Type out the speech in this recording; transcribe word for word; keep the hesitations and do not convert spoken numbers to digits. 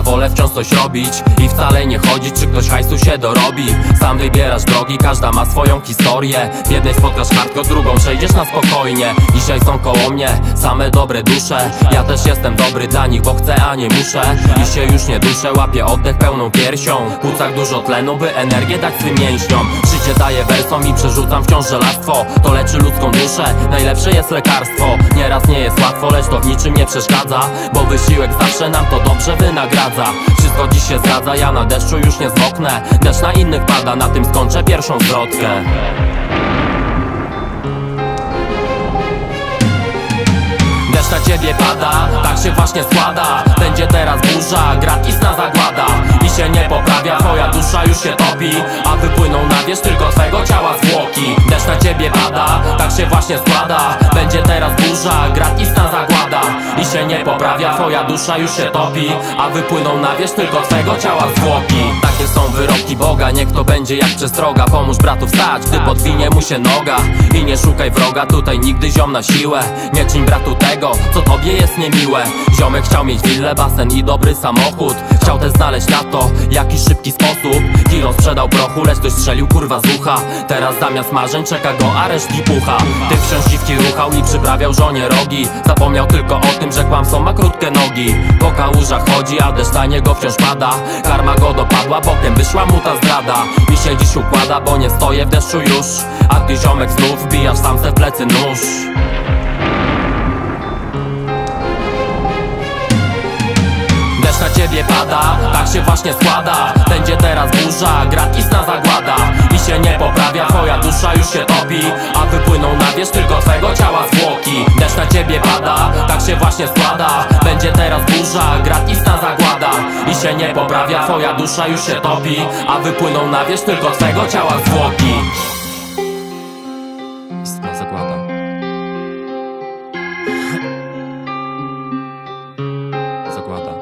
wolę wciąż coś robić i wcale nie chodzić, czy ktoś hajsu się dorobi. Sam wybierasz drogi, każda ma swoją historię. W jednej spotkasz hardcore, drugą przejdziesz na spokojnie. Dzisiaj są koło mnie same dobre dusze. Ja też jestem dobry dla nich, bo chcę, a nie muszę. I się już nie duszę, łapię oddech pełną piersią. W płucach dużo tlenu, by energię dać swym mięśniom. Życie daje wersom i przerzucam wciąż żelastwo. To leczy ludzką duszę, najlepsze jest lekarstwo. Nieraz nie jest łatwo, lecz to w niczym nie przeszkadza, bo wysiłek zawsze nam to dobrze wynagradza. Wszystko dziś się zgadza, ja na deszczu już nie zmoknę. Deszcz na innych pada, na tym skończę pierwszą zwrotkę. Deszcz na ciebie pada, tak się właśnie składa. Będzie teraz burza, grad istna zagłada. I się nie poprawia, twoja dusza już się topi, a wypłyną na wierzch tylko twego ciała zwłoki. Deszcz na ciebie pada, tak się właśnie składa. Będzie teraz burza, grad istna zagłada. I się nie poprawia, twoja dusza już się topi, a wypłyną na wierzch tylko twego ciała zwłoki. Takie są wyroki Boga, niech to będzie jak przestroga. Pomóż bratu wstać, gdy podwinie mu się noga. I nie szukaj wroga, tutaj nigdy ziom na siłę. Nie czyń bratu tego, co tobie jest niemiłe. Ziomek chciał mieć willę, basen i dobry samochód. Chciał też znaleźć na to jakiś szybki sposób. Kilo sprzedał prochu, lecz ktoś strzelił kurwa z ucha. Teraz zamiast marzeń czeka go areszt i pucha. Ty wciąż dziwki ruchał i przyprawiał żonie rogi. Zapomniał tylko o tym, że kłamstwo ma krótkie nogi. Po kałużach chodzi, a deszcz na niego wciąż pada. Karma go dopadła, potem wyszła mu ta zdrada. I się dziś układa, bo nie stoję w deszczu już. A ty ziomek znów wbijasz sam se w plecy nóż. Deszcz na ciebie pada, tak się właśnie składa. Będzie teraz burza, grad istna zagłada. I się nie poprawia, twoja dusza już się topi, a wypłyną na wierzch tylko twego ciała zwłoki. Deszcz na ciebie pada, tak się właśnie składa. Będzie teraz burza, grad istna zagłada. I się nie poprawia, twoja dusza już się topi, a wypłyną na wierzch tylko twego ciała zwłoki. Istna zagłada. Zagłada.